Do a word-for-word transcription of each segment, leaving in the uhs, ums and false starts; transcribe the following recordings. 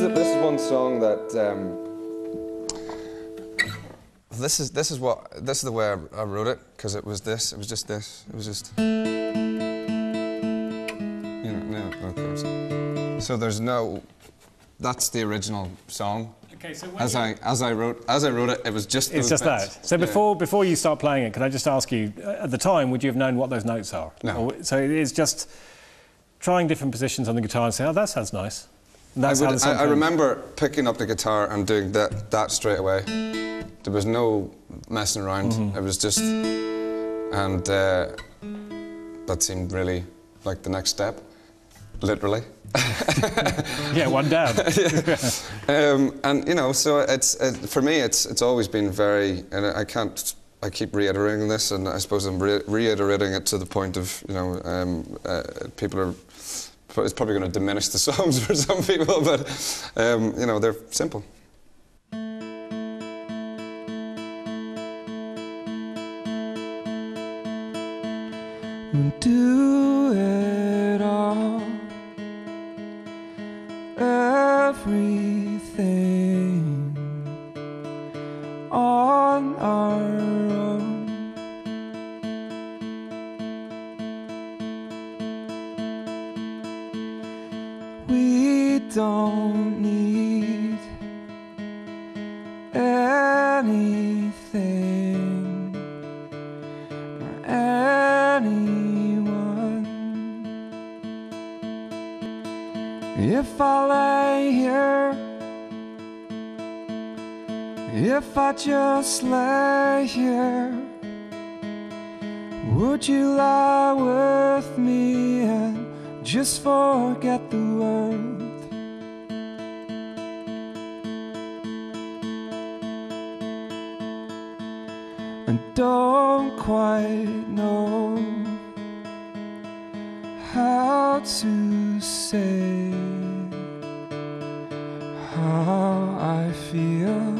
is this is one song that. Um, this is this is what this is the way I, I wrote it, because it was this. It was just this. It was just. You know, no, of course. So there's no. That's the original song. Okay, so when as I as I wrote as I wrote it, it was just. It's just bits. that. So yeah. before before you start playing it, can I just ask you, at the time, would you have known what those notes are? No. Or, so it is just trying different positions on the guitar and saying, "Oh, that sounds nice." And that's I, how would, the song I, I remember picking up the guitar and doing that that straight away. There was no messing around. Mm-hmm. It was just, and uh, that seemed really like the next step, literally. Yeah, one down. Yeah. um, and you know, so it's it, for me, it's it's always been very, and I can't. I keep reiterating this, and I suppose I'm re reiterating it to the point of, you know, um, uh, people are. It's probably going to diminish the songs for some people, but um, you know, they're simple. Do it all, everything on our own. We don't need anything or anyone. If I lay here, if I just lay here, would you lie with me and just forget the world? And don't quite know how to say how I feel.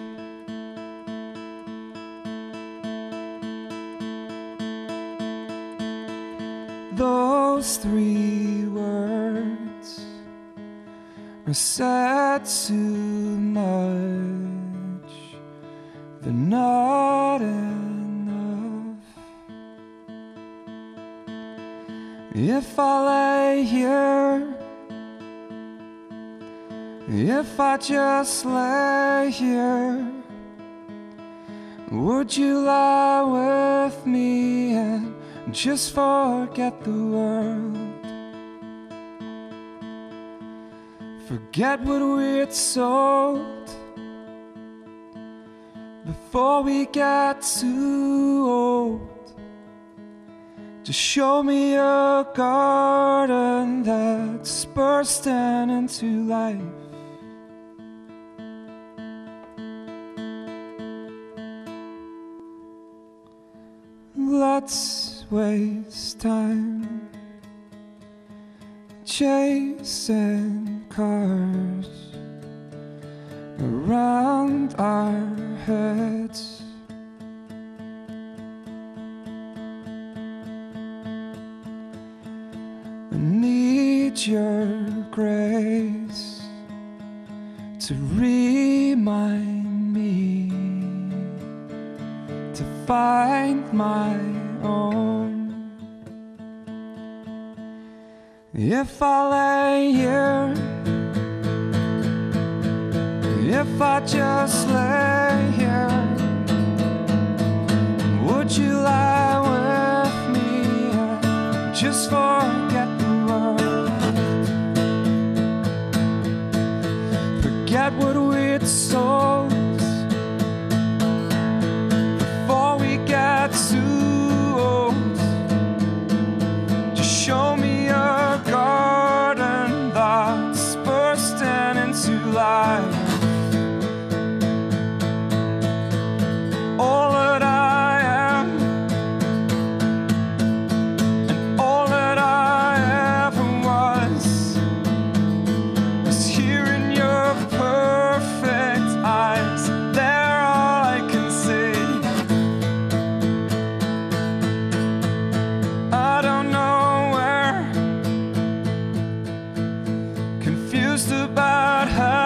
Those three words are said too much, they're not enough. If I lay here, if I just lay here, would you lie with me and just forget the world? Forget what we're told before we get too old. Just show me a garden that's bursting into life. Let's waste time chasing cars around our heads. I need your grace to remind me to find my own. If I lay here, if I just lay here, would you lie with me and just forget the world? Forget what we're told before we get too old. Just show me a garden that's bursting into life. All that I am and all that I ever was is here in your perfect eyes. They're all I can see. I don't know where, confused about how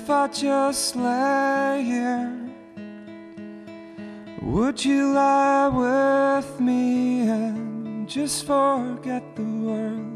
if I just lay here? Would you lie with me and just forget the world?